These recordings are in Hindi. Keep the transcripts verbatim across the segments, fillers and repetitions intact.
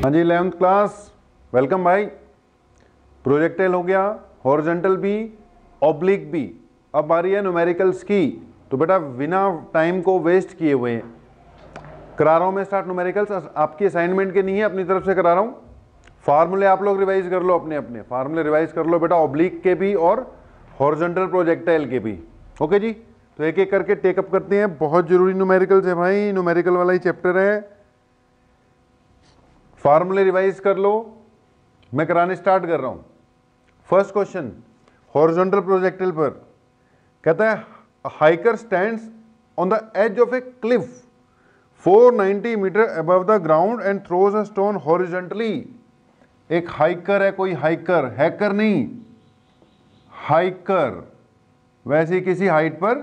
हाँ जी इलेवंथ क्लास, वेलकम भाई। प्रोजेक्टाइल हो गया, हॉरिजॉन्टल भी, ऑब्लिक भी। अब बारी है न्यूमेरिकल्स की। तो बेटा बिना टाइम को वेस्ट किए हुए करा रहा हूँ मैं स्टार्ट न्यूमेरिकल्स। आपकी असाइनमेंट के नहीं है, अपनी तरफ से करा रहा हूँ। फार्मूले आप लोग रिवाइज कर लो, अपने अपने फार्मूले रिवाइज कर लो बेटा, ऑब्लिक के भी और हॉरिजॉन्टल प्रोजेक्टाइल के भी। ओके जी, तो एक एक करके टेकअप करते हैं। बहुत जरूरी न्यूमेरिकल्स है भाई, न्यूमेरिकल वाला ही चैप्टर है। फार्मूले रिवाइज कर लो, मैं कराने स्टार्ट कर रहा हूं। फर्स्ट क्वेश्चन हॉरिजॉन्टल प्रोजेक्टाइल पर कहता है hiker stands on the edge of a cliff four ninety metre above the ground and throws a stone horizontally. एक हाइकर है, कोई हाइकर, हैकर नहीं, हाइकर, वैसे किसी हाइट पर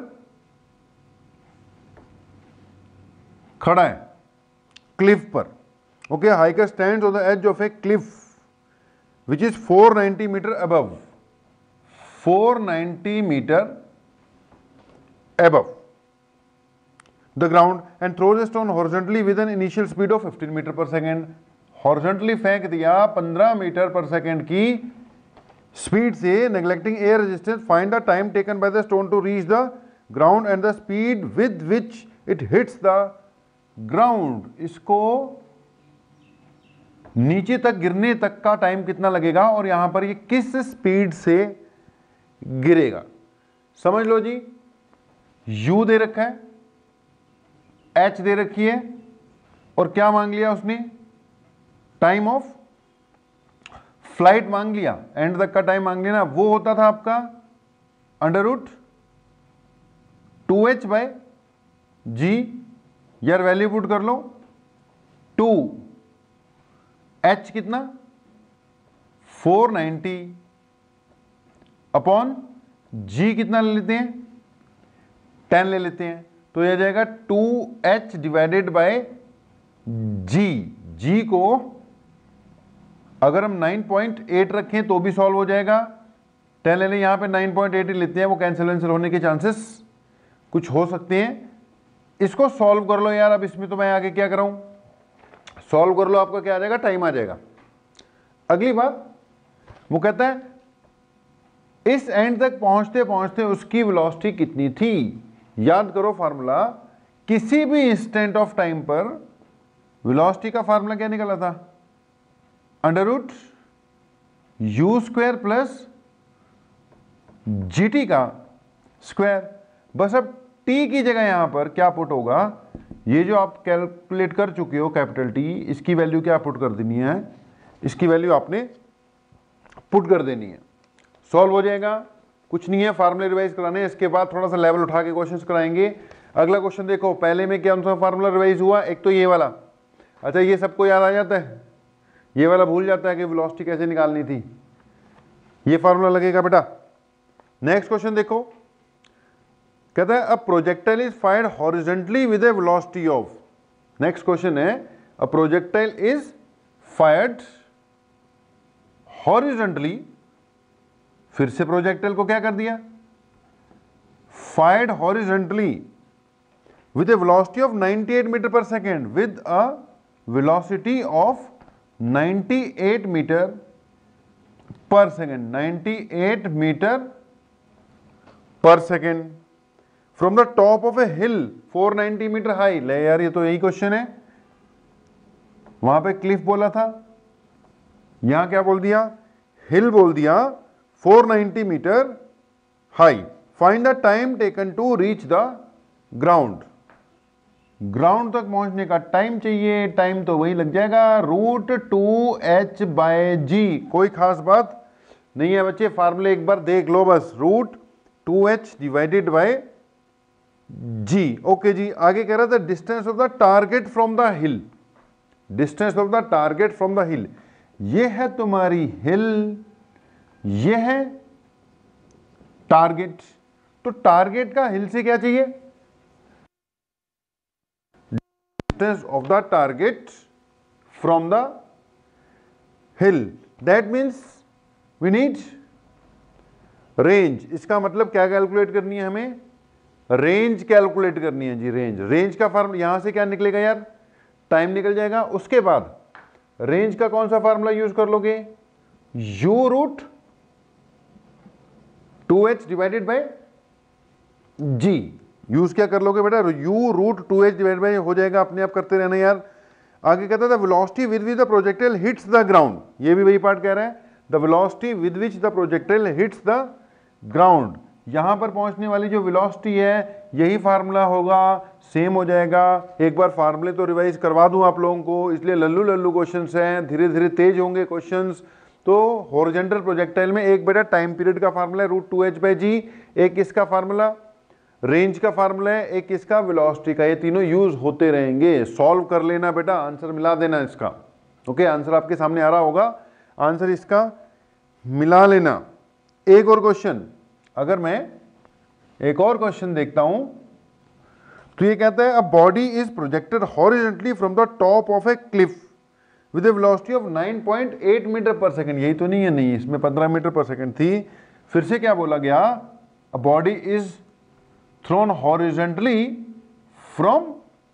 खड़ा है, क्लिफ पर। Okay, hiker stands on the edge of a cliff which is four ninety meter above, four ninety meter above the ground and throws a stone horizontally with an initial speed of fifteen meter per second. horizontally फेंक दिया पंद्रह मीटर पर सेकेंड की स्पीड से, neglecting air resistance. Find the time taken by the stone to reach the ground and the speed with which it hits the ground. इसको नीचे तक गिरने तक का टाइम कितना लगेगा और यहां पर ये किस स्पीड से गिरेगा। समझ लो जी, U दे रखा है, H दे रखी है और क्या मांग लिया उसने, टाइम ऑफ फ्लाइट मांग लिया, एंड तक का टाइम मांग लिया ना। वो होता था आपका under root two H by G. यार वैल्यू पुट कर लो, टू एच कितना फोर नाइंटी अपॉन जी कितना ले लेते हैं, टेन ले लेते हैं। तो यह जाएगा two H divided by G. G को अगर हम नाइन पॉइंट एट रखें तो भी सॉल्व हो जाएगा, टेन ले लें, यहां पे नाइन पॉइंट एट ही लेते हैं, वो कैंसिल कैंसिल होने के चांसेस कुछ हो सकते हैं। इसको सॉल्व कर लो यार। अब इसमें तो मैं आगे क्या कराऊं, सॉल्व कर लो, आपका क्या आ जाएगा, टाइम आ जाएगा। अगली बात वो कहता है इस एंड तक पहुंचते पहुंचते उसकी वेलोसिटी कितनी थी। याद करो फार्मूला, किसी भी इंस्टेंट ऑफ टाइम पर वेलोसिटी का फार्मूला क्या निकला था, under root U square plus जी टी का स्क्वायर। बस अब टी की जगह यहां पर क्या पुट होगा, ये जो आप कैलकुलेट कर चुके हो कैपिटल टी, इसकी वैल्यू क्या पुट कर देनी है, इसकी वैल्यू आपने पुट कर देनी है, सॉल्व हो जाएगा। कुछ नहीं है, फार्मूले रिवाइज कराने, इसके बाद थोड़ा सा लेवल उठा के क्वेश्चंस कराएंगे। अगला क्वेश्चन देखो, पहले में क्या सा फार्मूला रिवाइज हुआ, एक तो ये वाला, अच्छा ये सबको याद आ जाता है, ये वाला भूल जाता है कि वेलोसिटी कैसे निकालनी थी, ये फार्मूला लगेगा बेटा। नेक्स्ट क्वेश्चन देखो, कहता है a projectile is fired horizontally with a velocity of. Next question है a projectile is fired horizontally, फिर से प्रोजेक्टाइल को क्या कर दिया, fired horizontally with a velocity of ninety eight metre per second, with a velocity of ninety eight metre per second, ninety eight metre per second from the top of a hill four ninety metre high. ले यार ये तो यही क्वेश्चन है, वहां पे क्लिफ बोला था, यहां क्या बोल दिया, हिल बोल दिया, four ninety metre high. Find the time taken to reach the ground. Ground तक पहुंचने का टाइम चाहिए, टाइम तो वही लग जाएगा root two H by G. कोई खास बात नहीं है बच्चे, फार्मूले एक बार देख लो बस, root two H divided by ji. Okay जी, आगे कह रहा था distance of the target from the hill, distance of the target from the hill, ये है तुम्हारी हिल, ये है टारगेट। तो टारगेट का हिल से क्या चाहिए, distance of the target from the hill, that means we need range. इसका मतलब क्या कैलकुलेट करनी है हमें, रेंज कैलकुलेट करनी है जी, रेंज। रेंज का फॉर्मूला यहां से क्या निकलेगा यार, टाइम निकल जाएगा, उसके बाद रेंज का कौन सा फार्मूला यूज कर लोगे, U root two H divided by G. Use क्या कर लोगे बेटा, U root two H divided by हो जाएगा, अपने आप करते रहना यार। आगे कहता था velocity with which the projectile hits the ground, ये भी वही पार्ट कह रहा है, the velocity with which the projectile hits the ground. यहां पर पहुंचने वाली जो वेलोसिटी है यही फार्मूला होगा, सेम हो जाएगा। एक बार फार्मूले तो रिवाइज करवा दूं आप लोगों को, इसलिए लल्लू लल्लू क्वेश्चंस हैं, धीरे धीरे तेज होंगे क्वेश्चंस। तो हॉरिजॉन्टल प्रोजेक्टाइल में एक बेटा टाइम पीरियड का फार्मूला है root two H by G, एक इसका फार्मूला रेंज का फार्मूला है, एक इसका वेलोसिटी का, ये तीनों यूज होते रहेंगे। सॉल्व कर लेना बेटा, आंसर मिला देना इसका। ओके, आंसर आपके सामने आ रहा होगा, आंसर इसका मिला लेना। एक और क्वेश्चन, अगर मैं एक और क्वेश्चन देखता हूं तो ये कहता है a body is projected horizontally from the top of a cliff with a velocity of nine point eight metre per second. यही तो नहीं है, नहीं, इसमें पंद्रह मीटर पर सेकंड थी। फिर से क्या बोला गया, a body is thrown horizontally from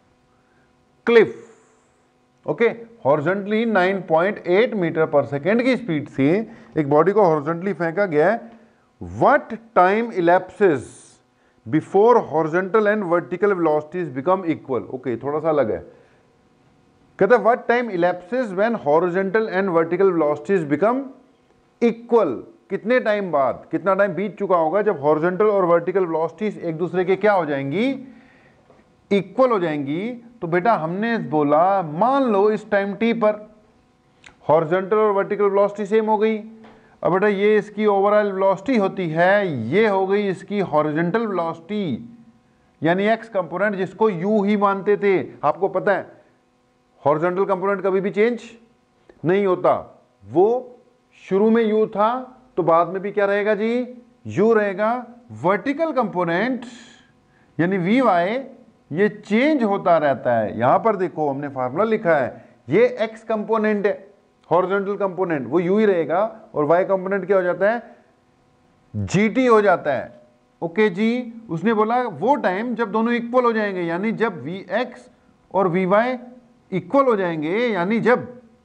cliff. Okay, horizontally nine point eight metre per second की स्पीड से एक बॉडी को हॉरिजॉन्टली फेंका गया है। What time elapses before horizontal and vertical velocities become equal. Okay, थोड़ा सा अलग है, कहता है what time elapses when horizontal and vertical velocities become equal. कितने टाइम बाद, कितना टाइम बीत चुका होगा जब हॉरिजॉन्टल और वर्टिकल वेलोसिटीज एक दूसरे के क्या हो जाएंगी, इक्वल हो जाएंगी। तो बेटा हमने बोला मान लो इस टाइम टी पर हॉरिजॉन्टल और वर्टिकल वेलोसिटी सेम हो गई। अब बेटा ये इसकी ओवरऑल वेलोसिटी होती है, ये हो गई इसकी हॉरिजॉन्टल वेलोसिटी, यानी एक्स कंपोनेंट जिसको यू ही मानते थे। आपको पता है हॉरिजॉन्टल कंपोनेंट कभी भी चेंज नहीं होता, वो शुरू में यू था तो बाद में भी क्या रहेगा जी, यू रहेगा। वर्टिकल कंपोनेंट यानी वी वाई ये चेंज होता रहता है। यहां पर देखो हमने फार्मूला लिखा है, ये एक्स कंपोनेंट है, हॉरिजॉन्टल कंपोनेंट वो यू ही रहेगा, और वाई कंपोनेंट क्या हो जाता है, जीटी हो जाता है। ओके जी, उसने बोला वो टाइम जब दोनों इक्वल हो जाएंगे, यानी जब वी एक्स और वी वाई इक्वल हो जाएंगे, यानी जब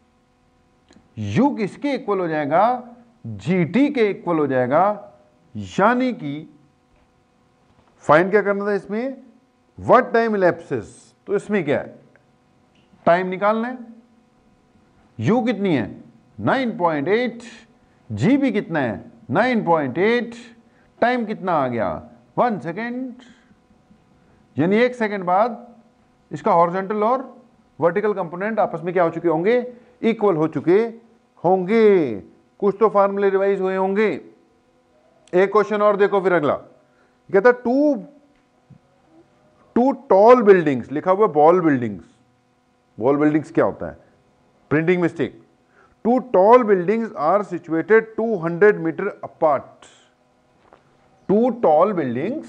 u किसके इक्वल हो जाएगा, gt के इक्वल हो जाएगा। यानी कि फाइंड क्या करना था इसमें, व्हाट टाइम इलैप्सेस। तो इसमें क्या है, टाइम निकालना है, u कितनी है नाइन पॉइंट एट, g भी कितना है नाइन पॉइंट एट, टाइम कितना आ गया वन सेकेंड, यानी एक सेकेंड बाद इसका हॉरिजॉन्टल और वर्टिकल कंपोनेंट आपस में क्या हो चुके होंगे, इक्वल हो चुके होंगे। कुछ तो फार्मूले रिवाइज हुए होंगे। एक क्वेश्चन और देखो फिर अगला, कहता टू टू टॉल बिल्डिंग्स, लिखा हुआ बॉल बिल्डिंग्स। बॉल बिल्डिंग्स क्या होता है, printing mistake. Two tall buildings are situated two hundred metre apart. Two tall buildings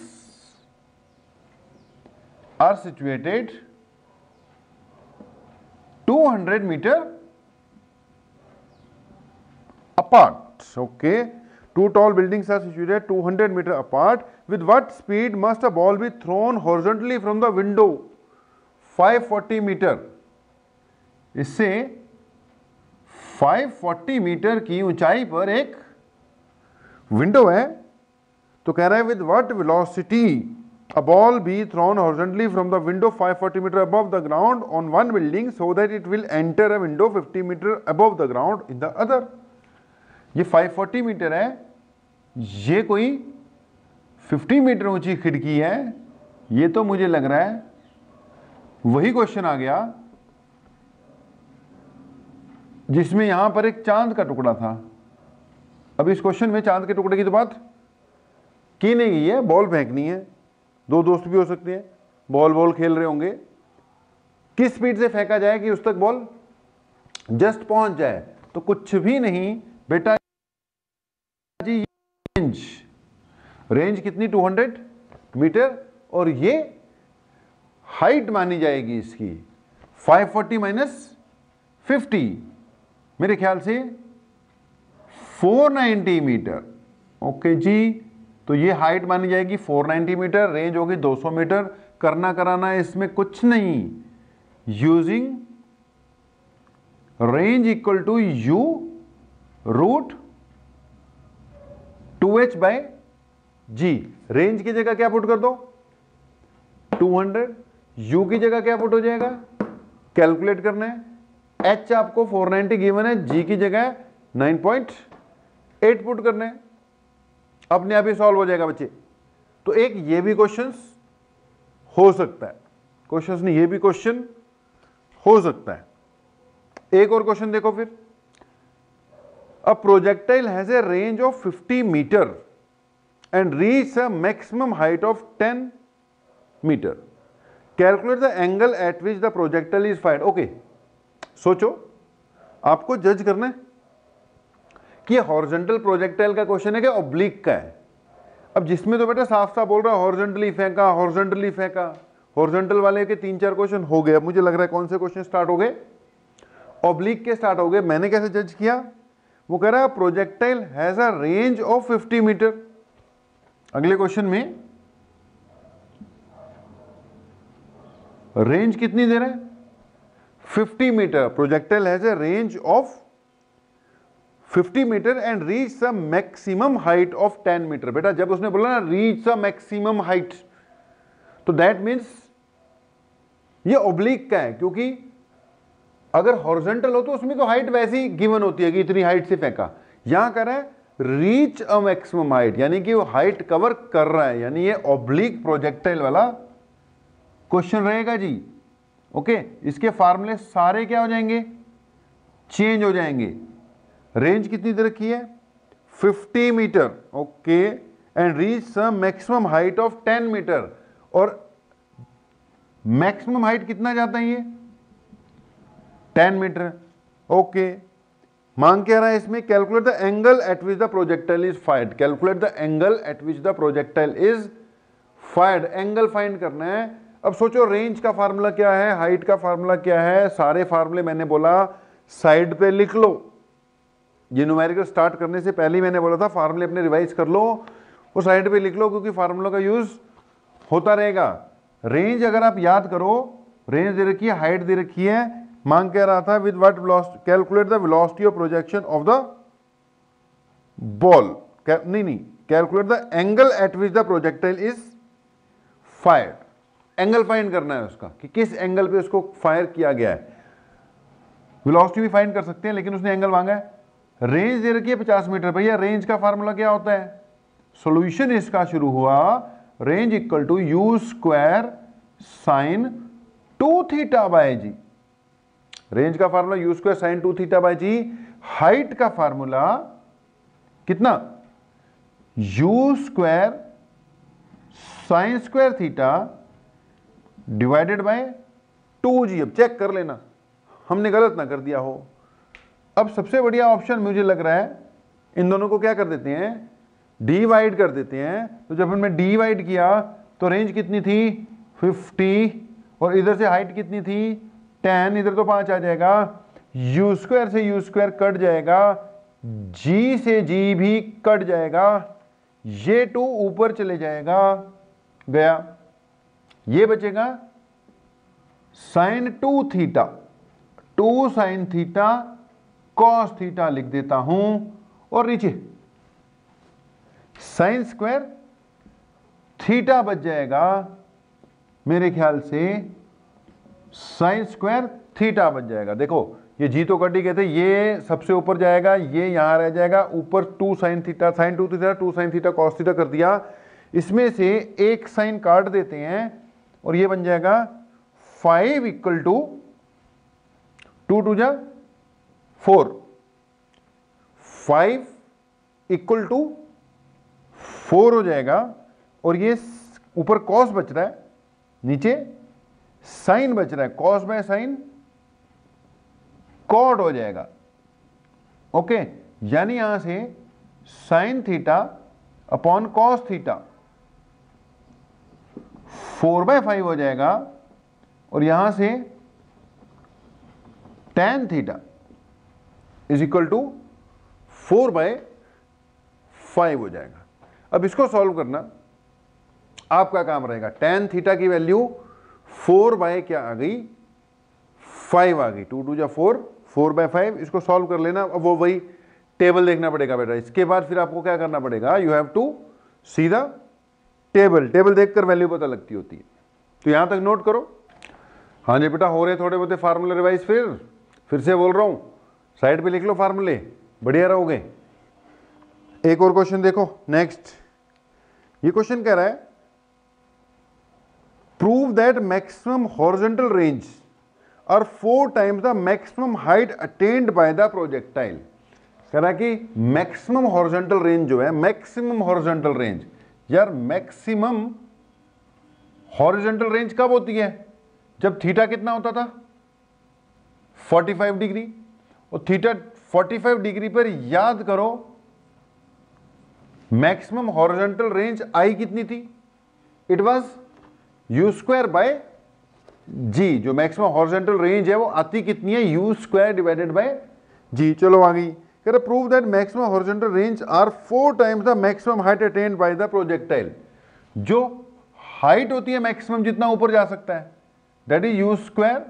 are situated two hundred metre apart. Okay, two tall buildings are situated two hundred meter apart. With what speed must a ball be thrown horizontally from the window? five forty meter. इससे five forty मीटर की ऊंचाई पर एक विंडो है, तो कह रहा है with what velocity a ball be thrown horizontally from the window five forty meter above the ground on one building so that it will enter a window fifty meter above the ground in the other. ये five forty मीटर है, ये कोई fifty मीटर ऊंची खिड़की है। ये तो मुझे लग रहा है वही क्वेश्चन आ गया जिसमें यहां पर एक चांद का टुकड़ा था। अब इस क्वेश्चन में चांद के टुकड़े की तो बात की नहीं गई है, बॉल फेंकनी है, दो दोस्त भी हो सकते हैं, बॉल बॉल खेल रहे होंगे। किस स्पीड से फेंका जाए कि उस तक बॉल जस्ट पहुंच जाए, तो कुछ भी नहीं बेटा जी, रेंज रेंज कितनी टू हंड्रेड मीटर, और ये हाइट मानी जाएगी इसकी five forty माइनस फिफ्टी, मेरे ख्याल से four ninety मीटर। ओके जी, तो ये हाइट मानी जाएगी four ninety मीटर, रेंज होगी two hundred मीटर। करना कराना इसमें कुछ नहीं, using range equal to U root two H by ji. Range की जगह क्या पुट कर दो, टू हंड्रेड। यू की जगह क्या पुट हो जाएगा, कैलकुलेट करना है। एच आपको फोर नाइंटी गिवन है, जी की जगह नाइन पॉइंट एट पुट करना है, अपने आप ही सॉल्व हो जाएगा बच्चे। तो एक ये भी क्वेश्चन हो सकता है, क्वेश्चन नहीं, ये भी क्वेश्चन हो सकता है। एक और क्वेश्चन देखो फिर, a projectile has a range of fifty metre and reach a maximum height of ten metre, calculate the angle at which the projectile is fired. Okay, सोचो, आपको जज करना है कि हॉरिजॉन्टल प्रोजेक्टाइल का क्वेश्चन है कि ऑब्लिक का है। अब जिसमें तो बेटा साफ साफ बोल रहा है हॉरिजॉन्टली फेंका, हॉरिजॉन्टली फेंका, हॉरिजॉन्टल वाले के तीन चार क्वेश्चन हो गए। अब मुझे लग रहा है कौन से क्वेश्चन स्टार्ट हो गए, ऑब्लिक के स्टार्ट हो गए। मैंने कैसे जज किया, वो कह रहा है projectile has a range of fifty metre. अगले क्वेश्चन में रेंज कितनी दे रहा है, fifty metre. Projectile has a range of fifty metre and reach the maximum height of ten metre. बेटा जब उसने बोला ना रीच द मैक्सिमम हाइट, तो दैट मीन्स ये ऑब्लिक का है, क्योंकि अगर हॉरिजॉन्टल हो तो उसमें तो हाइट वैसी गिवन होती है कि इतनी हाइट से फेंका। यहां कर रहा है रीच अ मैक्सिमम हाइट, यानी कि वो हाइट कवर कर रहा है, यानी ये ऑब्लिक प्रोजेक्टाइल वाला क्वेश्चन रहेगा जी। ओके, इसके फार्मूले सारे क्या हो जाएंगे, चेंज हो जाएंगे। रेंज कितनी दे रखी है, fifty metre. Okay, and reach the maximum height of ten metre, और मैक्सिमम हाइट कितना जाता है ये, टेन मीटर। ओके, मांग क्या रहा है इसमें, calculate the angle at which the projectile is fired. Calculate the angle at which the projectile is fired, angle find करना है। अब सोचो रेंज का फार्मूला क्या है, हाइट का फार्मूला क्या है, सारे फार्मूले मैंने बोला साइड पे लिख लो। ये न्यूमेरिकल स्टार्ट करने से पहले ही मैंने बोला था फार्मूले अपने रिवाइज कर लो, वो साइड पे लिख लो, क्योंकि फार्मूलों का यूज होता रहेगा। रेंज अगर आप याद करो, रेंज दे रखी है, हाइट दे रखी है, मांग कह रहा था with what velocity, calculate the velocity of projection of the ball. नहीं नहीं calculate the angle at which the projectile is fired. Angle find करना है उसका कि किस एंगल पे उसको फायर किया गया है। वेलोसिटी भी फाइंड कर सकते हैं, लेकिन उसने एंगल मांगा है। रेंज दे रखी है पचास मीटर। भैया रेंज का फार्मूला क्या होता है, सॉल्यूशन इसका शुरू हुआ range equal to you square sine two theta by ji. Range का formula you square sine two theta by G. Height का फार्मूला कितना, U square sine square theta divided by two G. अब चेक कर लेना हमने गलत ना कर दिया हो। अब सबसे बढ़िया ऑप्शन मुझे लग रहा है, इन दोनों को क्या कर देते हैं, डिवाइड कर देते हैं। तो जब हमने डिवाइड किया तो रेंज कितनी थी, फिफ्टी, और इधर से हाइट कितनी थी, टेन, इधर तो पांच आ जाएगा। यू स्क्वायर से यू स्क्वायर कट जाएगा, जी से जी भी कट जाएगा, ये टू ऊपर चले जाएगा, गया। ये बचेगा sine two theta, two sine theta cos theta लिख देता हूं, और नीचे साइन स्क्वायर थीटा बच जाएगा, मेरे ख्याल से साइन स्क्वायर थीटा बच जाएगा। देखो ये जी तो कट ही गए थे, ये सबसे ऊपर जाएगा, ये यहां रह जाएगा, ऊपर two sine theta, sine two theta, two sine theta cos theta कर दिया। इसमें से एक साइन काट देते हैं और ये बन जाएगा five equal to two two जा four, five equal to four हो जाएगा। और ये ऊपर कॉस बच रहा है, नीचे साइन बच रहा है, कॉस बाय साइन कॉट हो जाएगा। ओके, यानी यहां से sine theta upon cos theta four by five हो जाएगा, और यहां से tan theta is equal to four by five हो जाएगा। अब इसको सॉल्व करना आपका काम रहेगा। टेन थीटा की वैल्यू फोर बाय क्या आ गई, फाइव आ गई, टू टू जा फोर, फोर बाय फाइव, इसको सॉल्व कर लेना। अब वो वही टेबल देखना पड़ेगा बेटा, इसके बाद फिर आपको क्या करना पड़ेगा, you have to see the table, table देखकर वैल्यू पता लगती होती है। तो यहां तक नोट करो। हाँ जी बेटा, हो रहे थोड़े बहुते फार्मूले रिवाइज, फिर फिर से बोल रहा हूं, साइड पे लिख लो फार्मूले, बढ़िया रहोगे। एक और क्वेश्चन देखो नेक्स्ट। ये क्वेश्चन कह रहा है prove that maximum horizontal range और four times the maximum height attained by the projectile. कह रहा है कि मैक्सिमम हॉरिजॉन्टल रेंज जो है, मैक्सिमम हॉरिजॉन्टल रेंज, यार मैक्सिमम हॉरिजॉन्टल रेंज कब होती है, जब थीटा कितना होता था पैंतालीस डिग्री, और थीटा पैंतालीस डिग्री पर याद करो मैक्सिमम हॉरिजॉन्टल रेंज आई कितनी थी, it was u square by g. जो मैक्सिमम हॉरिजॉन्टल रेंज है वो आती कितनी है, u square divided by g. चलो आगे कह रहा prove that maximum horizontal range are four times the maximum height attained by the projectile. जो हाइट होती है मैक्सिमम जितना ऊपर जा सकता है, that is u square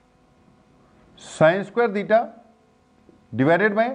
sine square theta divided by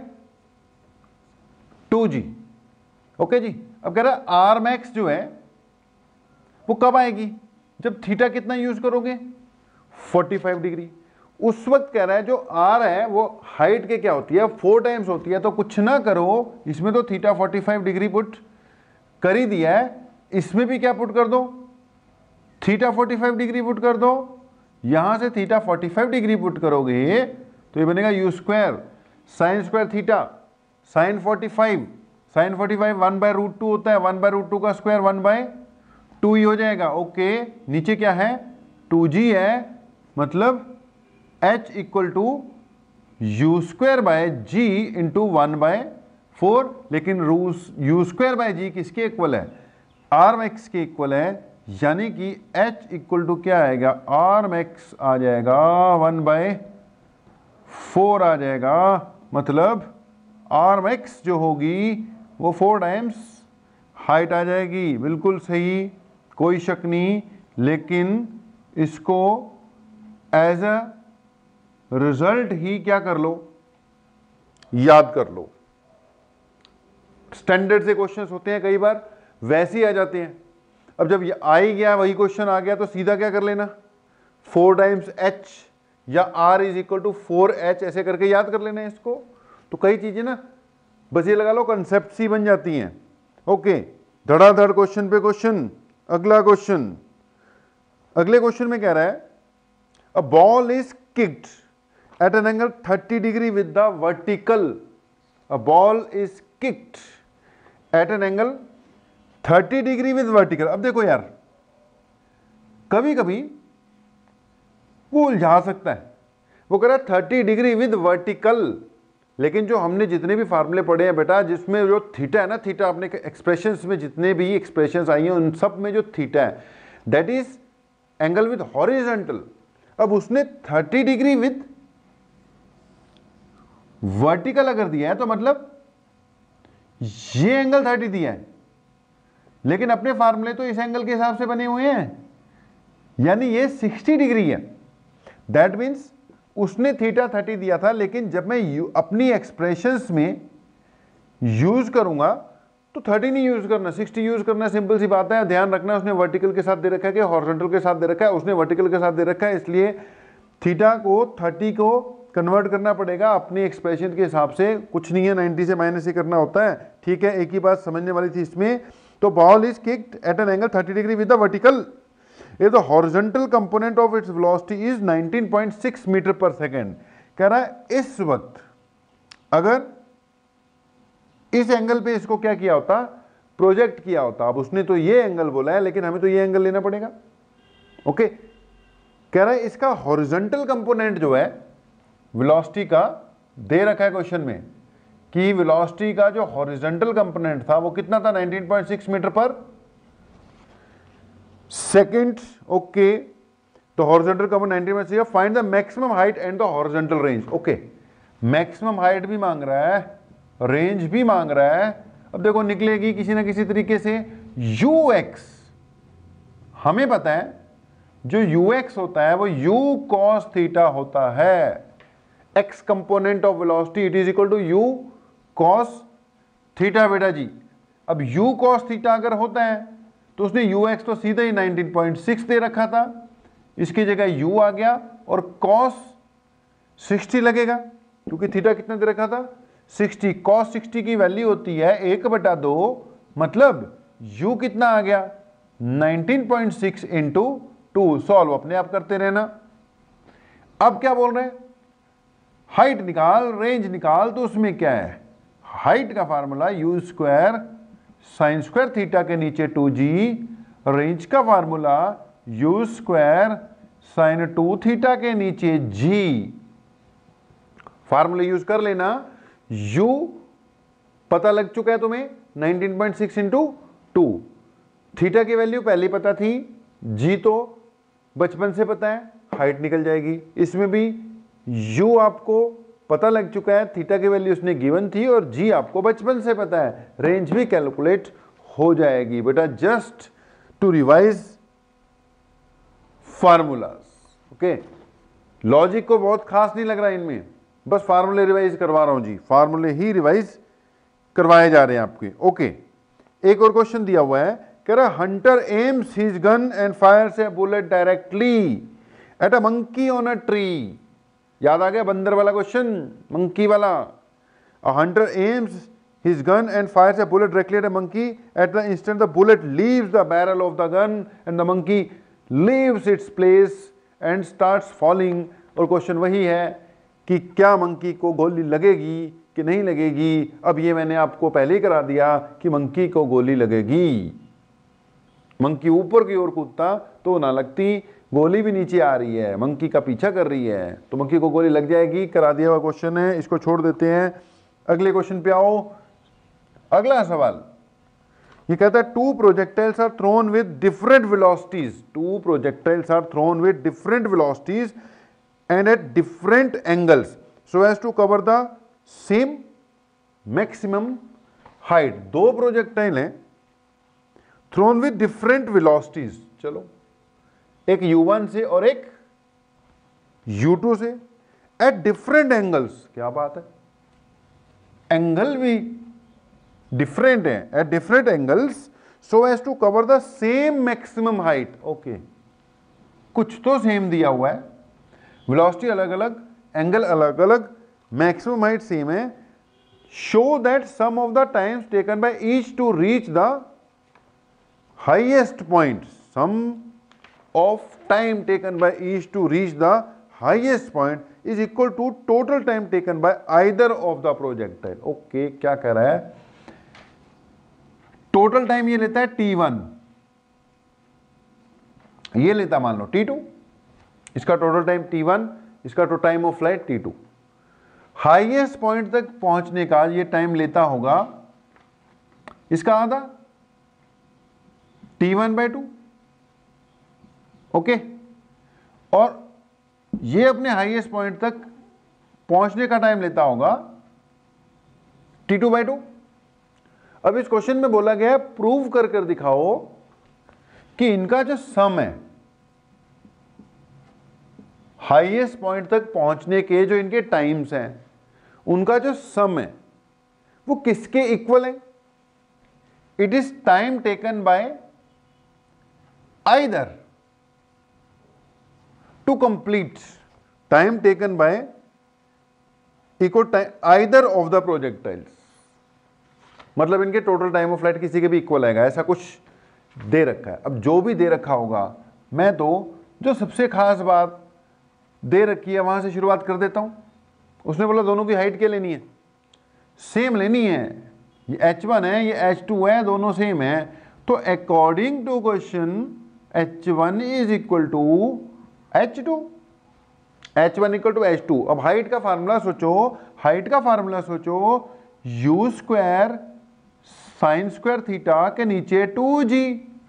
two g. Okay जी। अब कह रहा है आर मैक्स जो है वो कब आएगी, जब थीटा कितना यूज करोगे पैंतालीस डिग्री। उस वक्त कह रहा है जो आर है वो हाइट के क्या होती है, फोर टाइम्स होती है। तो कुछ ना करो, इसमें तो थीटा पैंतालीस डिग्री पुट कर ही दिया है, इसमें भी क्या पुट कर दो, थीटा पैंतालीस डिग्री पुट कर दो। यहां से थीटा पैंतालीस डिग्री पुट करोगे तो ये बनेगा u square sine square theta sine forty five, sine forty five one by root two होता है, वन बाय रूट टू का स्क्वायर वन बाय टू ही हो जाएगा। ओके, नीचे क्या है, टू जी है, मतलब h equal to you square by g into one by four. लेकिन रूस यू स्क्वायर बाय जी किसके इक्वल है, आर मैक्स के इक्वल है, यानी कि h इक्वल टू क्या आएगा, आर मैक्स आ जाएगा वन बाय फोर आ जाएगा। मतलब आर मैक्स जो होगी वो फोर टाइम्स हाइट आ जाएगी। बिल्कुल सही, कोई शक नहीं। लेकिन इसको एज अ रिजल्ट ही क्या कर लो, याद कर लो। स्टैंडर्ड से क्वेश्चंस होते हैं कई बार वैसे ही आ जाते हैं। अब जब ये आ ही गया, वही क्वेश्चन आ गया, तो सीधा क्या कर लेना, फोर टाइम्स एच या R is equal to four h ऐसे करके याद कर लेना है इसको। तो कई चीजें ना बस ये लगा लो कंसेप्ट सी बन जाती हैं। ओके, धड़ाधड़ क्वेश्चन पे क्वेश्चन। अगला क्वेश्चन, अगले क्वेश्चन में कह रहा है a ball is kicked at an angle thirty degree with the vertical. A ball is kicked at an angle thirty degree with vertical. अब देखो यार, कभी कभी वो उलझा सकता है, वो कह रहा है थर्टी डिग्री विद वर्टिकल। लेकिन जो हमने जितने भी फार्मूले पढ़े हैं बेटा, जिसमें जो थीटा है ना, थीटा अपने एक्सप्रेशंस में जितने भी एक्सप्रेशंस आई हैं उन सब में जो थीटा है that is angle with horizontal. अब उसने थर्टी डिग्री विद वर्टिकल अगर दिया है तो मतलब ये एंगल थर्टी दिया है, लेकिन अपने फार्मूले तो इस एंगल के हिसाब से बने हुए हैं, यानी ये सिक्सटी डिग्री है। दैट मीन्स उसने थीटा थर्टी दिया था, लेकिन जब मैं अपनी एक्सप्रेशंस में यूज करूंगा तो थर्टी नहीं यूज करना, सिक्सटी यूज करना। सिंपल सी बात है, ध्यान रखना उसने वर्टिकल के साथ दे रखा है कि हॉरिजॉन्टल के साथ दे रखा है। उसने वर्टिकल के साथ दे रखा है, इसलिए थीटा को थर्टी को कन्वर्ट करना पड़ेगा अपनी एक्सप्रेशन के हिसाब से। कुछ नहीं है, नाइन्टी से माइनस ही करना होता है। ठीक है, एक ही बात समझने वाली थी इसमें। तो ball is kicked at an angle thirty degree with the vertical if the horizontal component of its velocity is nineteen point six metre per second. कह रहा है इस वक्त अगर इस एंगल पे इसको क्या किया होता, प्रोजेक्ट किया होता। अब उसने तो ये एंगल बोला है, लेकिन हमें तो ये एंगल लेना पड़ेगा। ओके, कह रहा है इसका हॉरिजॉन्टल कंपोनेंट जो है वेलोसिटी का दे रखा है क्वेश्चन में कि वेलोसिटी का जो हॉरिजॉन्टल कंपोनेंट था वो कितना था, nineteen point six metre per second. Okay, तो हॉरिजॉन्टल कंपोनेंट नाइनटीन में से find the maximum height and the horizontal range. Okay, maximum height भी मांग रहा है, रेंज भी मांग रहा है। अब देखो निकलेगी किसी ना किसी तरीके से यू एक्स। हमें पता है जो यू एक्स होता है वो यू कॉस थीटा होता है। X component of velocity it is equal to u cos theta बेटा जी। अब u cos थीटा अगर होता है तो उसने ux तो सीधा ही नाइनटीन पॉइंट सिक्स दे रखा था, इसकी जगह u आ गया और cos सिक्सटी लगेगा क्योंकि थीटा कितना दे रखा था सिक्सटी। cos सिक्सटी की वैल्यू होती है एक बटा दो, मतलब u कितना आ गया nineteen point six into two. Solve अपने आप करते रहना। अब क्या बोल रहे हैं, हाइट निकाल रेंज निकाल, तो उसमें क्या है हाइट का formula you square sine square theta के नीचे टू जी, रेंज का formula you square sine two theta के नीचे जी। फार्मूला यूज कर लेना। u पता लग चुका है तुम्हें nineteen point six into two, theta की वैल्यू पहले पता थी, g तो बचपन से पता है, हाइट निकल जाएगी। इसमें भी u आपको पता लग चुका है, थीटा की वैल्यू उसने गिवन थी और g आपको बचपन से पता है, रेंज भी कैलकुलेट हो जाएगी बेटा। Just to revise formulas. Okay, logic को बहुत खास नहीं लग रहा इनमें, बस फार्मूले रिवाइज करवा रहा हूं जी, फार्मूले ही रिवाइज करवाए जा रहे हैं आपके। ओके, एक और क्वेश्चन दिया हुआ है, कह रहा hunter aims his gun and fires a bullet directly at a monkey on a tree. याद आ गया बंदर वाला क्वेश्चन, मंकी वाला। A hunter aims his gun and fires a bullet directly at a monkey at the instant the bullet leaves the barrel of the gun and the monkey leaves its place and starts falling. और क्वेश्चन वही है कि क्या मंकी को गोली लगेगी कि नहीं लगेगी। अब ये मैंने आपको पहले ही करा दिया कि मंकी को गोली लगेगी। मंकी ऊपर की ओर कूदता तो ना लगती, गोली भी नीचे आ रही है, मंकी का पीछा कर रही है तो मंकी को गोली लग जाएगी। करा दिया हुआ क्वेश्चन है, इसको छोड़ देते हैं, अगले क्वेश्चन पे आओ। अगला सवाल ये कहता है two projectiles are thrown with different velocities, two projectiles are thrown with different velocities and at different angles so as to cover the same maximum height। दो प्रोजेक्टाइल हैं थ्रोन विद डिफरेंट वेलोसिटीज, चलो एक यू वन से और एक यू टू से, एट डिफरेंट एंगल्स। क्या बात है, एंगल भी डिफरेंट है, at different angles so as to cover the same maximum height. Okay, कुछ तो सेम दिया हुआ है, वेलोसिटी अलग अलग, एंगल अलग अलग, मैक्सिमम हाइट सेम है। Show that sum of the times taken by each to reach the highest point, sum of time taken by each to reach the highest point is equal to total time taken by either of the projectile. Okay, क्या कह रहा है, टोटल टाइम ये लेता है टी वन, ये लेता मान लो टी टू, इसका टोटल टाइम टी वन, इसका total time of flight t two. Highest point तक पहुंचने का ये टाइम लेता होगा इसका आधा t one by two. Okay, और ये अपने हाईएस्ट पॉइंट तक पहुंचने का टाइम लेता होगा टी टू बाई टू। अब इस क्वेश्चन में बोला गया है प्रूव कर कर दिखाओ कि इनका जो सम है, हाईएस्ट पॉइंट तक पहुंचने के जो इनके टाइम्स हैं, उनका जो सम है वो किसके इक्वल है। It is time taken by either to complete, time taken by equal time either of the projectiles, मतलब इनके टोटल टाइम ऑफ फ्लाइट किसी के भी इक्वल आएगा, ऐसा कुछ दे रखा है। अब जो भी दे रखा होगा, मैं तो जो सबसे खास बात दे रखी है वहां से शुरुआत कर देता हूं। उसने बोला दोनों की हाइट क्या लेनी है, सेम लेनी है, ये एच वन है ये एच टू है, दोनों सेम है, तो according to question h one is equal to h two, h one equal to h two. अब हाइट का फार्मूला सोचो, हाइट का फार्मूला सोचो, u square sine square theta के नीचे two g,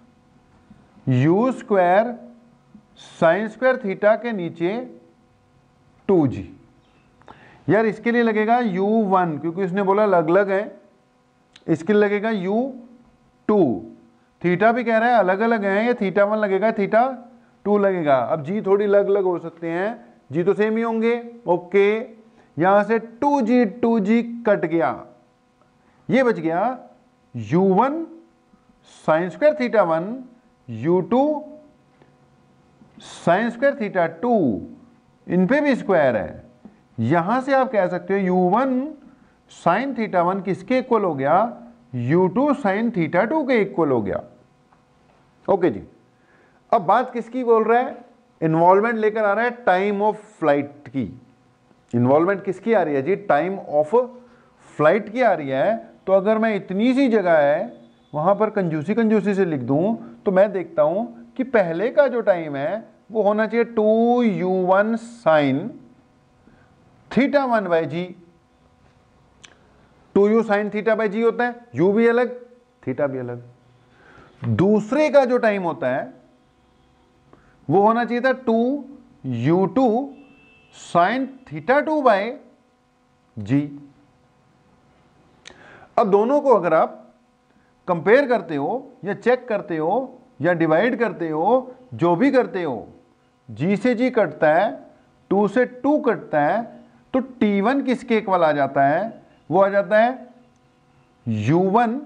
u square sine square theta के नीचे टू जी। यार इसके लिए लगेगा यू वन, क्योंकि उसने बोला अलग अलग है, इसके लिए लगेगा यू टू। थीटा भी कह रहा है अलग अलग है, ये थीटा वन लगेगा, थीटा टू लगेगा। अब जी थोड़ी अलग अलग हो सकते हैं, जी तो सेम ही होंगे। ओके, यहां से two g two g cut गया, ये बच गया u one sine square theta one u two sine square theta two, इन पे भी स्क्वायर है। यहां से आप कह सकते हो u one sine theta one किसके इक्वल हो गया, u two sine theta two के इक्वल हो गया। ओके जी, अब बात किसकी बोल रहा है, इन्वॉल्वमेंट लेकर आ रहा है टाइम ऑफ फ्लाइट की। इन्वॉल्वमेंट किसकी आ रही है जी, टाइम ऑफ फ्लाइट की आ रही है। तो अगर मैं इतनी सी जगह है वहां पर कंजूसी कंजूसी से लिख दूं तो मैं देखता हूं कि पहले का जो टाइम है वो होना चाहिए two u one sine theta one by g. Two u sine theta by g होता है, यू भी अलग थीटा भी अलग। दूसरे का जो टाइम होता है वो होना चाहिए था two u two sine theta two by g. अब दोनों को अगर आप कंपेयर करते हो या चेक करते हो या डिवाइड करते हो, जो भी करते हो, जी से जी कटता है, टू से टू कटता है, तो टी वन किसके इक्वल आ जाता है, वो आ जाता है u one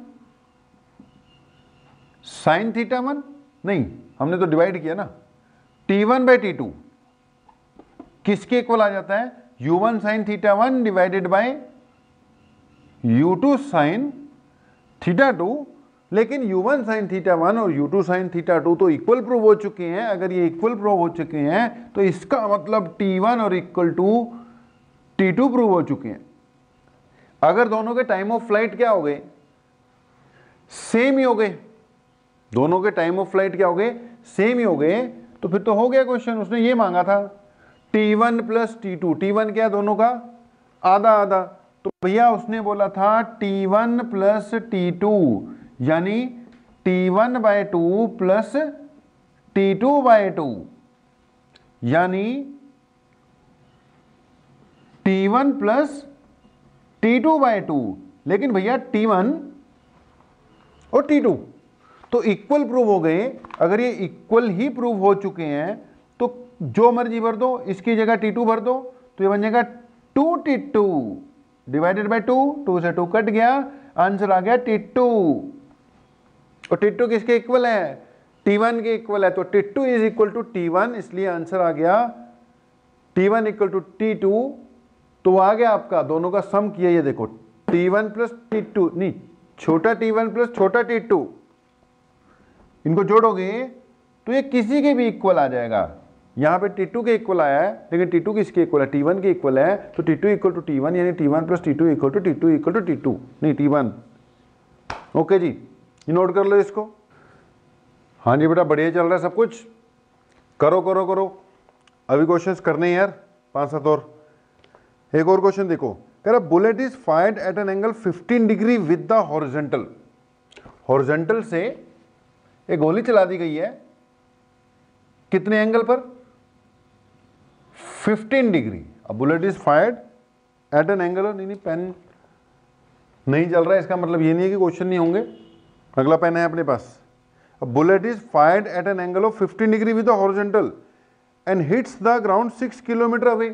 sine theta one, नहीं हमने तो डिवाइड किया ना, t one by t two किसके इक्वल आ जाता है, u one sine theta one divided by u two sine theta two. लेकिन u one sine theta one और u two sine theta two तो इक्वल प्रूव हो चुके हैं। अगर ये इक्वल प्रूव हो चुके हैं तो इसका मतलब टी वन और equal to t two prove हो चुके हैं। अगर दोनों के टाइम ऑफ फ्लाइट क्या हो गए, सेम ही हो गए, दोनों के टाइम ऑफ फ्लाइट क्या हो गए, सेम ही हो गए, तो फिर तो हो गया क्वेश्चन। उसने ये मांगा था t one plus t two, t one क्या है दोनों का आधा आधा, तो भैया उसने बोला था t one plus t two, यानी t one by two plus t two by two, यानी t one plus t two by two. लेकिन भैया टी वन और टी टू तो इक्वल प्रूव हो गए। अगर ये इक्वल ही प्रूव हो चुके हैं तो जो मर्जी भर दो, इसकी जगह टी टू भर दो, तो ये बन जाएगा two t two divided by two, two से टू कट गया, आंसर आ गया टी टू। और टी टू किसके इक्वल है, टी वन के इक्वल है, तो t two is equal to t one, इसलिए आंसर आ गया t one equal to t two. तो आ गया आपका, दोनों का सम किया, ये देखो t one plus t two, नहीं छोटा टी वन प्लस छोटा टी टू, इनको जोड़ोगे तो ये किसी के भी इक्वल आ जाएगा। यहां पे टी टू के इक्वल आया है, लेकिन टी टू किसके इक्वल है, टी वन के इक्वल है, तो t two equal to t one, यानी t one plus t two equal to t two equal to t two, नहीं टी वन। ओके जी, ये नोट कर लो इसको। हाँ जी बेटा, बढ़िया चल रहा है सब कुछ, करो करो करो, अभी क्वेश्चंस करने हैं यार, पांच सात और। एक और क्वेश्चन देखो, कह रहा bullet is fired at an angle fifteen degree with the horizontal. Horizontal से एक गोली चला दी गई है, कितने एंगल पर, फिफ्टीन डिग्री। अब bullet is fired at an angle, नहीं नहीं पेन नहीं चल रहा है, इसका मतलब ये नहीं है कि क्वेश्चन नहीं होंगे, अगला पेन है अपने पास। अब bullet is fired at an angle of fifteen degree with the horizontal and hits the ground six kilometre away.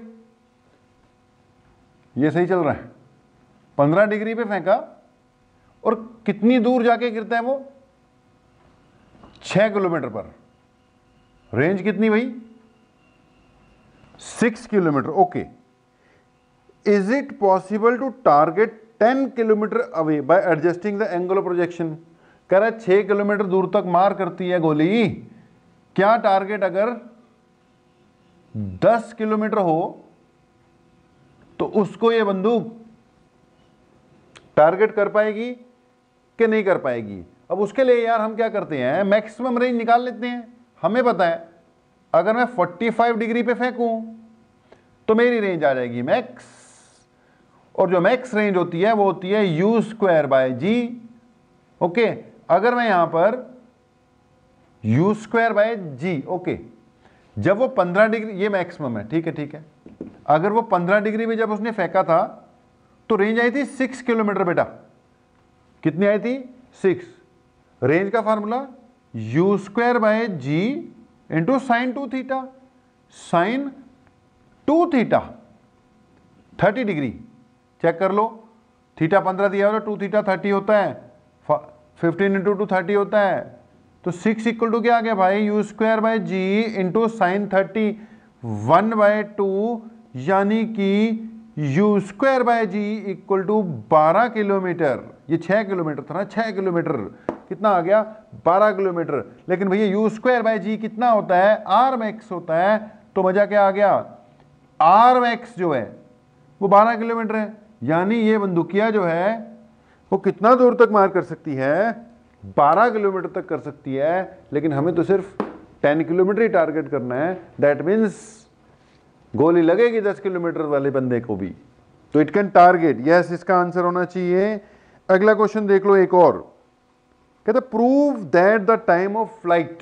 ये सही चल रहा है, पंद्रह डिग्री पे फेंका और कितनी दूर जाके गिरता है वो, छह किलोमीटर पर। रेंज कितनी भाई, six kilometre. Okay, is it possible to target ten kilometre away by adjusting the angle of projection. कह रहा है छह किलोमीटर दूर तक मार करती है गोली, क्या टारगेट अगर दस किलोमीटर हो तो उसको ये बंदूक टारगेट कर पाएगी कि नहीं कर पाएगी। अब उसके लिए यार हम क्या करते हैं, मैक्सिमम रेंज निकाल लेते हैं। हमें पता है अगर मैं पैंतालीस डिग्री पे फेंकूं तो मेरी रेंज आ जाएगी मैक्स, और जो मैक्स रेंज होती है वो होती है u square by ji. Okay, अगर मैं यहां पर u square by ji, okay, जब वो पंद्रह डिग्री, ये मैक्सिमम है, ठीक है ठीक है। अगर वो पंद्रह डिग्री में जब उसने फेंका था तो रेंज आई थी सिक्स किलोमीटर बेटा। कितनी आई थी, सिक्स। रेंज का formula you square by g into sine two theta, sine two theta thirty degree, check कर लो, थीटा पंद्रह दिया हुआ, टू थीटा थर्टी होता है, फिफ्टीन इंटू टू थर्टी होता है, तो सिक्स इक्वल टू क्या आ गया भाई, u square by g into sine thirty, one by two, यानी कि u square by g equal to बारह किलोमीटर। ये छः किलोमीटर था ना, छः किलोमीटर कितना आ गया, बारह किलोमीटर। लेकिन भैया यू स्क्वायर बाय जी कितना होता है, आर मैक्स होता है, तो मजा क्या आ गया, आर मैक्स जो है वो बारह किलोमीटर है, यानी ये बंदूकिया जो है वो कितना दूर तक मार कर सकती है, बारह किलोमीटर तक कर सकती है। लेकिन हमें तो सिर्फ दस किलोमीटर ही टारगेट करना है, दैट मीन्स गोली लगेगी दस किलोमीटर वाले बंदे को भी, तो इट कैन टारगेट, यस इसका आंसर होना चाहिए। अगला क्वेश्चन देख लो एक और, कहते prove that the time of flight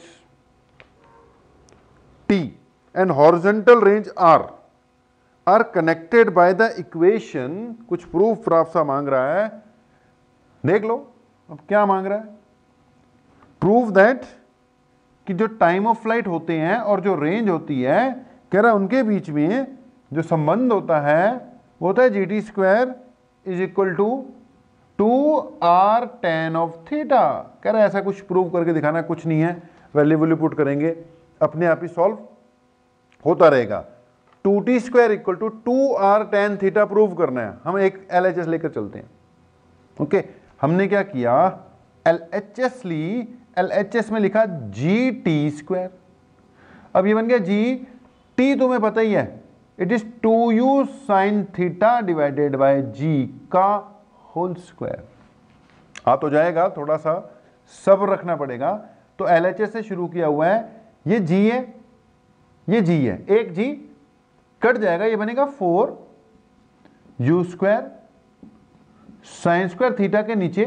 T and horizontal range R are connected by the equation, कुछ प्रूफ प्राप्त सा मांग रहा है, देख लो अब क्या मांग रहा है, प्रूव दैट कि जो टाइम ऑफ फ्लाइट होते हैं और जो रेंज होती है, कह रहा है उनके बीच में जो संबंध होता है वो होता है g T square is equal to two R tan of theta. कह रहा है ऐसा कुछ प्रूव करके दिखाना, कुछ नहीं है, वैल्यू वैल्यू पुट करेंगे अपने आप ही सॉल्व होता रहेगा। Two T square equal to two R tan theta prove करना है, हम एक एल एच एस लेकर चलते हैं। ओके okay, हमने क्या किया, एल एच एस ली, एल एच एस में लिखा जी टी स्क्वायर, अब ये बन गया जी टी, तुम्हें पता ही है it is two u sine theta divided by g का होल स्क्वायर। आ तो जाएगा, थोड़ा सा सब्र रखना पड़ेगा। तो एल एच एस से शुरू किया हुआ है, ये जी है, ये जी है, एक जी कट जाएगा, ये बनेगा four u square sine square theta के नीचे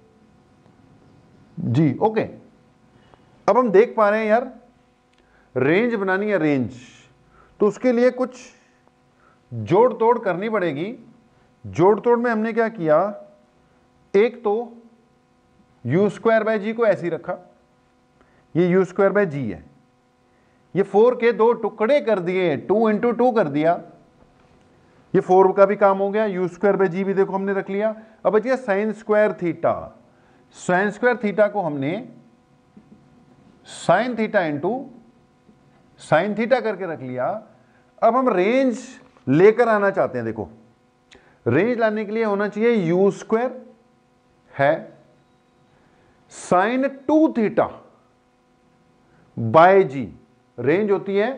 जी। ओके, अब हम देख पा रहे हैं यार रेंज बनानी है, रेंज, तो उसके लिए कुछ जोड़ तोड़ करनी पड़ेगी। जोड़ तोड़ में हमने क्या किया, एक तो यू स्क्वायर बाय जी को ऐसे ही रखा, ये यू स्क्वायर बाय जी है, ये फोर के दो टुकड़े कर दिए, टू इंटू टू कर दिया, ये फोर का भी काम हो गया, यू स्क्वायर बाय जी भी देखो हमने रख लिया। अब बचिए sine square theta, sine square theta को हमने sine theta into sine theta करके रख लिया। अब हम रेंज लेकर आना चाहते हैं, देखो रेंज लाने के लिए होना चाहिए यू स्क्वायर है sine two theta by ji, range होती है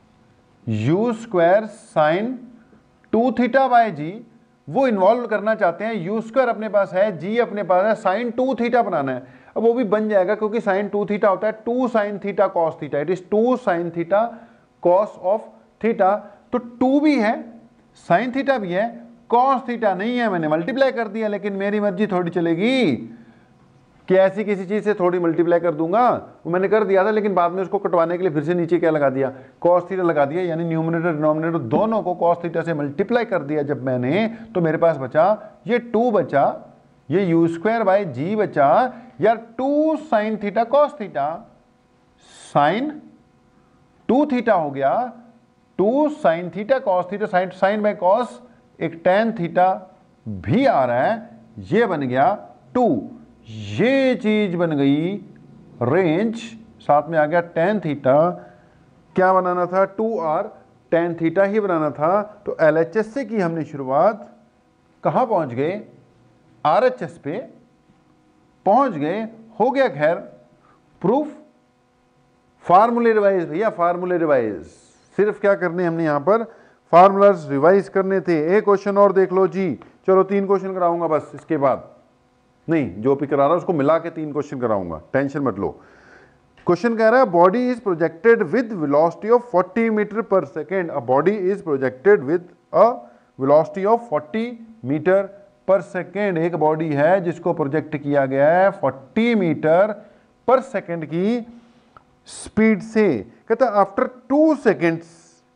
u square sine two theta by g, वो इन्वॉल्व करना चाहते हैं, यू स्क्वायर अपने पास है, जी अपने पास है, साइन टू थीटा बनाना है। अब वो भी बन जाएगा क्योंकि साइन टू थीटा होता है two sine theta cos theta, it is two sine theta cos of theta, तो टू भी है, साइन थीटा भी है, कॉस थीटा नहीं है, मैंने मल्टीप्लाई कर दिया, लेकिन मेरी मर्जी थोड़ी चलेगी कि ऐसी किसी चीज से थोड़ी मल्टीप्लाई कर दूंगा, वो मैंने कर दिया था, लेकिन बाद में उसको कटवाने के लिए फिर से नीचे क्या लगा दिया, कॉस थीटा लगा दिया, यानी न्यूमरेटर डिनोमिनेटर दोनों को कॉस थीटा से मल्टीप्लाई कर दिया जब मैंने, तो मेरे पास बचा ये टू बचा, ये यू स्क्वायर बाय जी बचा, या two sine theta cos theta, sine two theta हो गया, two sine theta cos theta, sine sine by cos एक टेन थीटा भी आ रहा है, ये बन गया टू, ये चीज बन गई रेंज, साथ में आ गया टेन थीटा, क्या बनाना था, टू आर टेन थीटा ही बनाना था। तो एल एच एस से की हमने शुरुआत, कहां पहुंच गए, आर एच एस पे पहुंच गए, हो गया खैर प्रूफ, फार्मूले रिवाइज भैया, फार्मूले रिवाइज, सिर्फ क्या करने हमने यहां पर फार्मूलाज रिवाइज करने थे। एक क्वेश्चन और देख लो जी, चलो तीन क्वेश्चन कराऊंगा बस, इसके बाद नहीं, जो भी करा रहा है उसको मिला के तीन क्वेश्चन कराऊंगा, टेंशन मत लो। क्वेश्चन कह रहा है body is projected with velocity of forty meter per second, a body is projected with a velocity of forty meter per second, एक बॉडी है जिसको प्रोजेक्ट किया गया है फोर्टी मीटर पर सेकेंड की स्पीड से। कहता है after two seconds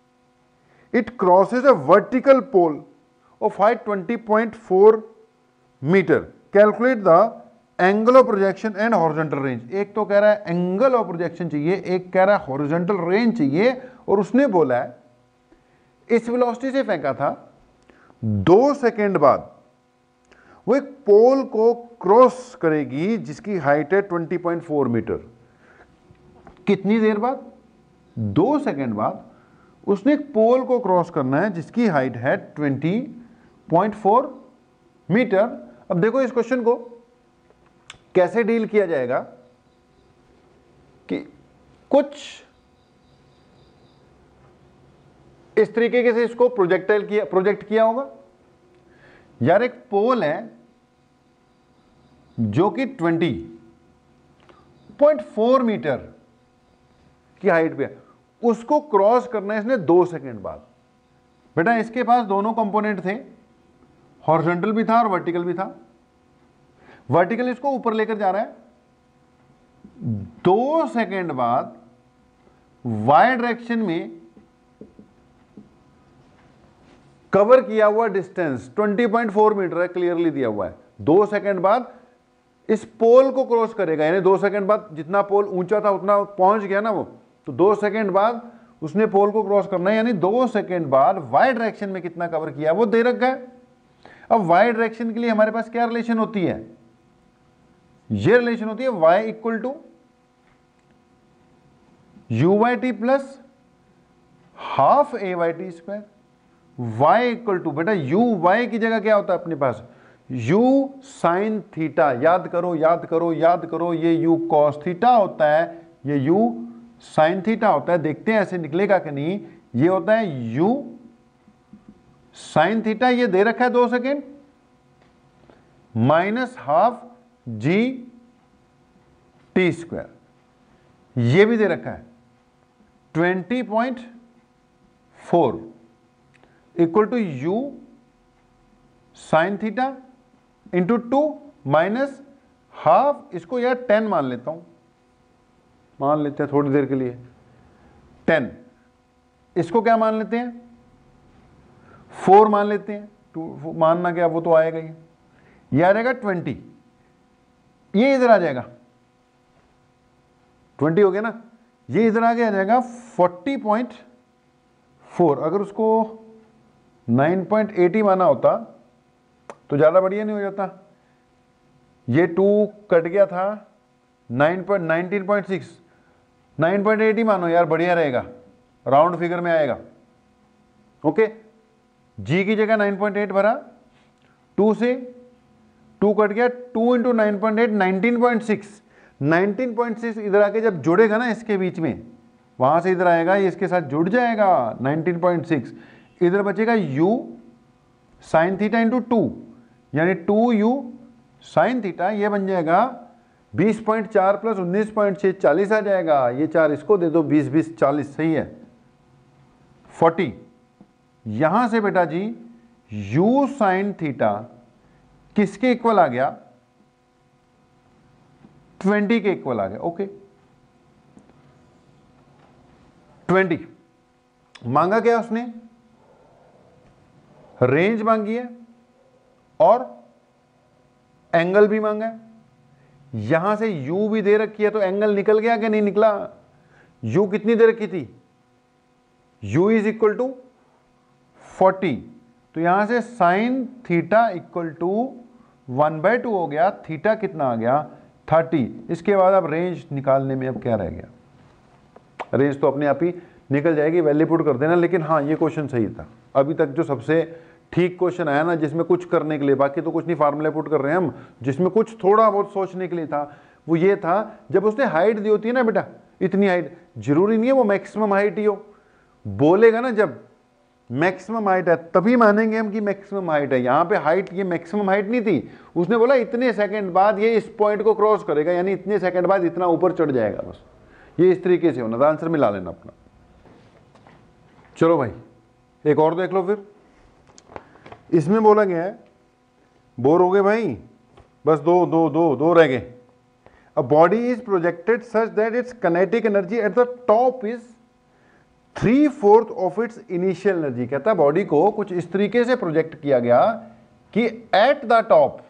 it crosses a vertical pole of height twenty point four meter, calculate the angle of projection and horizontal range. एक तो कह रहा है एंगल ऑफ प्रोजेक्शन चाहिए, एक कह रहा है हॉरिजॉन्टल रेंज चाहिए, और उसने बोला है इस वेलोसिटी से फेंका था दो सेकेंड बाद वो एक पोल को क्रॉस करेगी जिसकी हाइट है ट्वेंटी पॉइंट फोर मीटर। कितनी देर बाद? दो सेकेंड बाद उसने एक पोल को क्रॉस करना है जिसकी हाइट है ट्वेंटी पॉइंट फोर मीटर। अब देखो इस क्वेश्चन को कैसे डील किया जाएगा कि कुछ इस तरीके से इसको प्रोजेक्टाइल किया प्रोजेक्ट किया होगा। यार एक पोल है जो कि ट्वेंटी पॉइंट फोर मीटर की हाइट पे है, उसको क्रॉस करना है इसने दो सेकेंड बाद। बेटा इसके पास दोनों कंपोनेंट थे, हॉरिजॉन्टल भी था और वर्टिकल भी था। वर्टिकल इसको ऊपर लेकर जा रहा है, दो सेकेंड बाद वाई डायरेक्शन में कवर किया हुआ distance twenty point four meter है, क्लियरली दिया हुआ है। दो सेकेंड बाद इस पोल को क्रॉस करेगा, यानी दो सेकेंड बाद जितना पोल ऊंचा था उतना पहुंच गया ना वो, तो दो सेकेंड बाद उसने पोल को क्रॉस करना है, यानी दो सेकेंड बाद वाई डायरेक्शन में कितना कवर किया वो दे रखा है। अब वाई डायरेक्शन के लिए हमारे पास क्या रिलेशन होती है? ये रिलेशन होती है y equal to u y t plus half a y t square. Y equal to, बेटा यू वाई की जगह क्या होता है अपने पास? u sine theta. याद करो याद करो याद करो, ये u कॉस थीटा होता है, ये u साइन थीटा होता है। देखते हैं ऐसे निकलेगा कि नहीं। ये होता है u साइन थीटा, ये दे रखा है दो second, minus half g T square, ये भी दे रखा है twenty point four equal to u sine theta into two minus half, इसको यार टेन मान लेता हूं, मान लेते हैं थोड़ी देर के लिए टेन। इसको क्या मान लेते हैं? फोर मान लेते हैं। टू मानना क्या, वो तो आएगा ही, ये आ जाएगा ट्वेंटी, ये इधर आ जाएगा, ट्वेंटी हो गया ना, ये इधर आगे आ जाएगा फोर्टी पॉइंट फोर। अगर उसको नाइन पॉइंट एटी माना होता तो ज़्यादा बढ़िया नहीं हो जाता। ये टू कट गया था, nine point nineteen point six, nine point eighty मानो यार, बढ़िया रहेगा, राउंड फिगर में आएगा। ओके, जी की जगह नाइन पॉइंट एट भरा, टू से टू कट गया, two into nine point eight nineteen point six, nineteen point six इधर आके जब जुड़ेगा ना इसके बीच में, वहां से इधर आएगा, ये इसके साथ जुड़ जाएगा नाइनटीन पॉइंट सिक्स, इधर बचेगा u sine theta into two, यानी टू यू साइन थीटा, ये बन जाएगा बीस पॉइंट चार प्लस उन्नीस पॉइंट छः, चालीस आ जाएगा। ये चार इसको दे दो, बीस बीस चालीस, सही है, फोर्टी। यहां से बेटा जी u साइन थीटा किसके इक्वल आ गया? ट्वेंटी के इक्वल आ गया। ओके, ट्वेंटी मांगा क्या उसने? रेंज मांगी है और एंगल भी मांगा है। यहां से u भी दे रखी है, तो एंगल निकल गया कि नहीं निकला? u कितनी दे रखी थी? u is equal to forty, तो यहां से sine theta equal to one by two हो गया, थीटा कितना आ गया? थर्टी। इसके बाद अब रेंज निकालने में अब क्या रह गया? रेंज तो अपने आप ही निकल जाएगी, वैल्यू पुट कर देना। लेकिन हाँ, ये क्वेश्चन सही था अभी तक जो सबसे ठीक क्वेश्चन आया ना, जिसमें कुछ करने के लिए, बाकी तो कुछ नहीं, फार्मूले पुट कर रहे हैं हम, जिसमें कुछ थोड़ा बहुत सोचने के लिए था, वो ये था जब उसने हाइट दी होती है ना बेटा, इतनी हाइट, जरूरी नहीं है वो मैक्सिमम हाइट ही हो, बोलेगा ना जब मैक्सिमम हाइट है तभी मानेंगे हम कि मैक्सिमम हाइट है। यहाँ पे हाइट, ये मैक्सिमम हाइट नहीं थी, उसने बोला इतने सेकंड बाद ये इस पॉइंट को क्रॉस करेगा, यानी इतने सेकंड बाद इतना ऊपर चढ़ जाएगा, बस ये इस तरीके से होना था। आंसर मिला लेना अपना। चलो भाई एक और देख लो फिर। इसमें बोला गया है, बोर हो गए भाई, बस दो दो दो दो रह गए। A body is projected such that its kinetic energy at the top is three fourth of its initial energy. कहता है बॉडी को कुछ इस तरीके से प्रोजेक्ट किया गया कि एट द टॉप,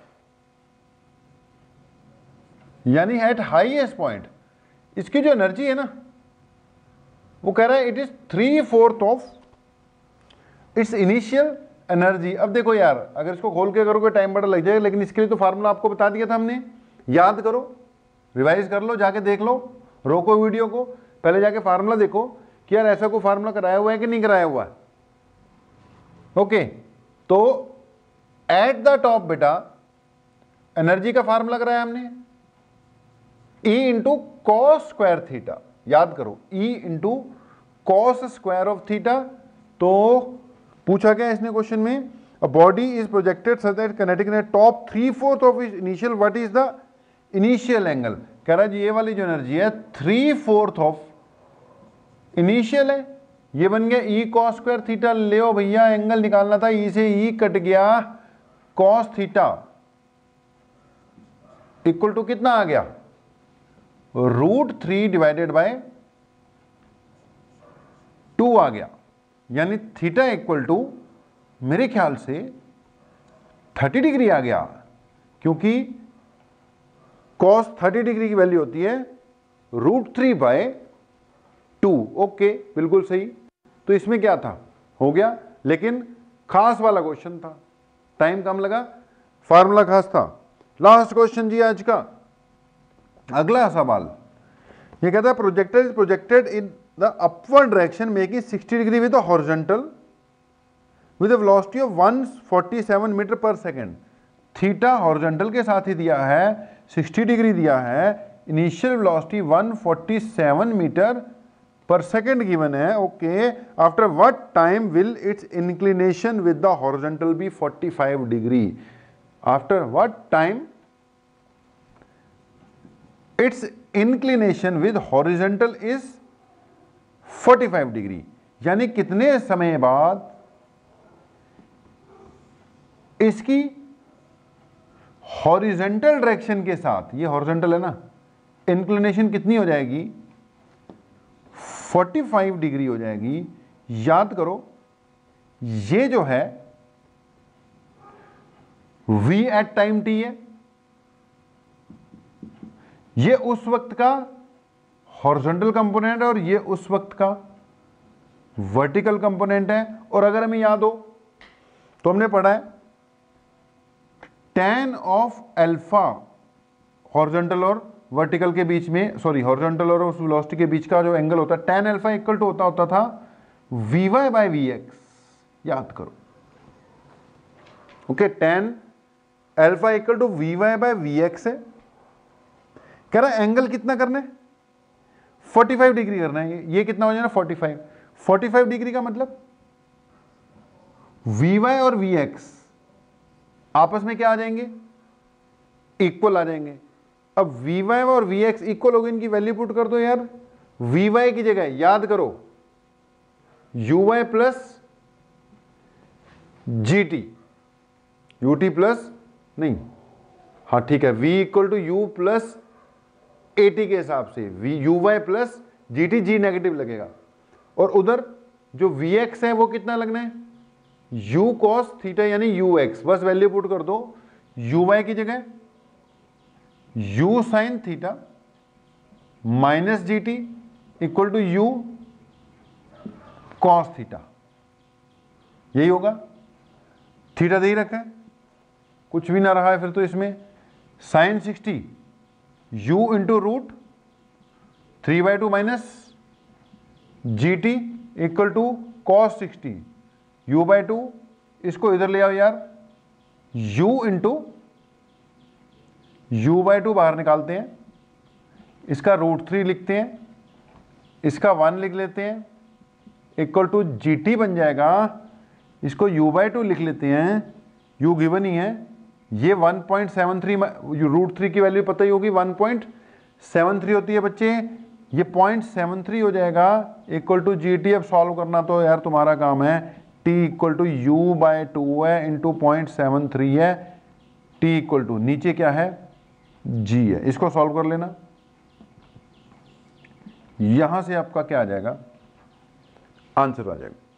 यानी एट हाईएस्ट पॉइंट, इसकी जो एनर्जी है ना, वो कह रहा है it is three fourth of its initial energy. अब देखो यार, अगर इसको खोल के करोगे टाइम बड़ा लग जाएगा, लेकिन इसके लिए तो फार्मूला आपको बता दिया था हमने, याद करो, रिवाइज कर लो, जाके देख लो, रोको वीडियो को, पहले जाके फार्मूला देखो कि यार ऐसा कोई फार्मूला कराया हुआ है कि नहीं कराया हुआ है। ओके, तो एट द टॉप बेटा एनर्जी का फार्मूला कराया हमने, E into cos square theta, याद करो, E into cos square of theta. तो पूछा गया इसने क्वेश्चन में, a body is projected such that kinetic ने top three fourth of is initial, what is the initial angle. कह रहा है जी ये वाली जो एनर्जी है थ्री फोर्थ ऑफ इनिशियल है, ये बन गया ई कॉस स्क्वायर थीटा। ले भैया एंगल निकालना था, ई से ई कट गया, कॉस थीटा इक्वल टू कितना आ गया, root three divided by two आ गया, यानी थीटा इक्वल टू मेरे ख्याल से थर्टी डिग्री आ गया, क्योंकि कॉस थर्टी डिग्री की वैल्यू होती है root three by two. Okay, बिल्कुल सही। तो इसमें क्या था, हो गया, लेकिन खास वाला क्वेश्चन था, टाइम कम लगा, फार्मूला खास था। लास्ट क्वेश्चन जी आज का, अगला सवाल ये कहता है projector is projected in the upward direction making sixty degree with horizontal with velocity of one forty seven meter per second. Theta horizontal के साथ ही दिया है, सिक्सटी डिग्री दिया है, initial velocity one forty seven meter per second given है। Okay, after what time will its inclination with the horizontal be forty five degree. After what time its inclination with horizontal is forty five degree, यानी कितने समय बाद इसकी हॉरिजॉन्टल डायरेक्शन के साथ, ये हॉरिजॉन्टल है ना, इंक्लिनेशन कितनी हो जाएगी, फोर्टी फाइव डिग्री हो जाएगी। याद करो ये जो है v एट टाइम t है, ये उस वक्त का हॉरिजॉन्टल कंपोनेंट है और ये उस वक्त का वर्टिकल कंपोनेंट है। और अगर हमें याद हो तो हमने पढ़ा है tan ऑफ अल्फा हॉरिजॉन्टल और वर्टिकल के बीच में, सॉरी हॉरिजॉन्टल और उस वेलोसिटी के बीच का जो एंगल होता है tan अल्फा इक्वल टू होता होता था v y by v x. याद करो, okay, tan alpha equal to v y by v x है। कह रहा है एंगल कितना करना है, फोर्टी फाइव डिग्री करना है। ये कितना हो जाएगा, forty five. Forty five degree का मतलब वी वाई और वी एक्स आपस में क्या आ जाएंगे, इक्वल आ जाएंगे। अब वी वाई और वी एक्स इक्वल हो गए, इनकी वैल्यू पुट कर दो यार। वी वाई की जगह याद करो यू वाई प्लस जी टी, यू टी प्लस नहीं, हाँ ठीक है, v equal to u plus a t के हिसाब से वी यू वाई प्लस जी टी, जी नेगेटिव लगेगा। और उधर जो वी एक्स है वो कितना लगना है, u कॉस थीटा यानी यू एक्स, बस वैल्यू पुट कर दो यू वाई की जगह u sine theta minus g t equal to u cos theta, यही होगा। थीटा दे ही रखा है, कुछ भी ना रहा है फिर तो इसमें sine sixty u into root three by two minus g t equal to cos sixty u by two, इसको इधर ले आओ यार, u into u by two बाहर निकालते हैं, इसका रूट थ्री लिखते हैं, इसका वन लिख लेते हैं, इक्वल टू जी टी बन जाएगा। इसको u बाई टू लिख लेते हैं, u गिवन ही है, ये one point seven three, root three की वैल्यू पता ही होगी, वन पॉइंट सेवन थ्री होती है बच्चे, ये पॉइंट सेवन थ्री हो जाएगा इक्वल टू जी टी। अब सॉल्व करना तो यार तुम्हारा काम है, t equal to u by two है इंटू पॉइंट सेवन थ्री है, t इक्वल टू नीचे क्या है g है, इसको सॉल्व कर लेना। यहां से आपका क्या आ जाएगा, आंसर आ जाएगा।